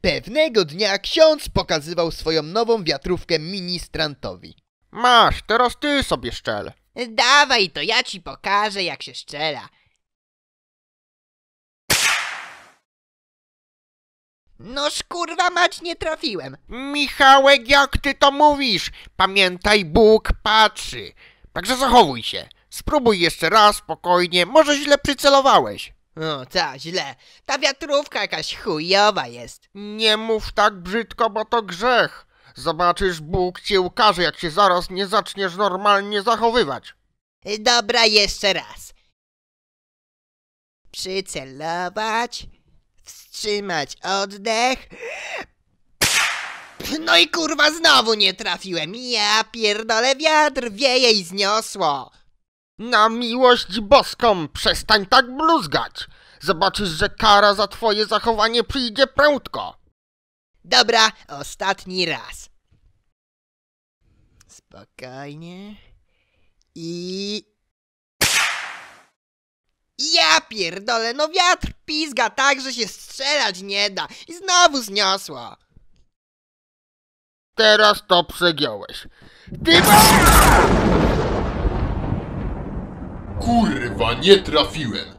Pewnego dnia ksiądz pokazywał swoją nową wiatrówkę ministrantowi. Masz, teraz ty sobie szczel. Dawaj, to ja ci pokażę, jak się strzela. Noż kurwa mać, nie trafiłem. Michałek, jak ty to mówisz? Pamiętaj, Bóg patrzy. Także zachowuj się. Spróbuj jeszcze raz, spokojnie, może źle przycelowałeś. O, ta, źle. Ta wiatrówka jakaś chujowa jest. Nie mów tak brzydko, bo to grzech. Zobaczysz, Bóg cię ukaże, jak się zaraz nie zaczniesz normalnie zachowywać. Dobra, jeszcze raz. Przycelować. Wstrzymać oddech. No i kurwa znowu nie trafiłem. Ja pierdolę, wiatr wieje i zniosło. Na miłość boską, przestań tak bluzgać. Zobaczysz, że kara za twoje zachowanie przyjdzie prędko. Dobra, ostatni raz. Spokojnie. I... Ja pierdolę, no wiatr pizga tak, że się strzelać nie da. I znowu zniosło. Teraz to przegiąłeś. Ty... Kurwa, nie trafiłem.